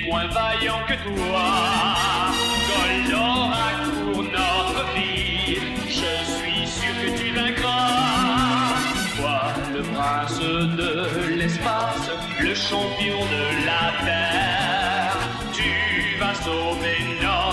moins vaillant que toi. Goldorak, pour notre vie, je suis sûr que tu vaincras. Toi, le prince de l'espace, le champion de la terre, tu vas sauver notre